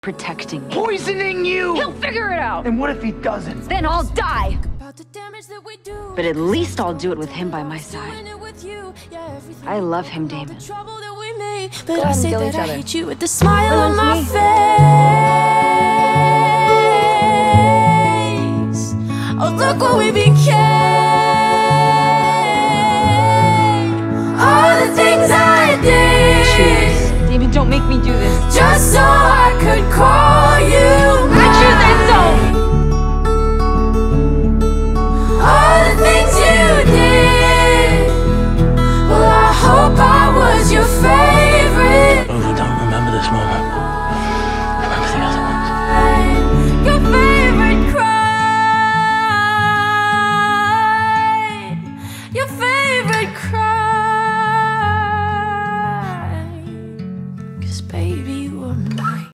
protecting me. Poisoning you! He'll figure it out! And what if he doesn't? Then I'll die! But at least I'll do it with him by my side. I love him, Damon. But I say that I hate you with the smile on my face.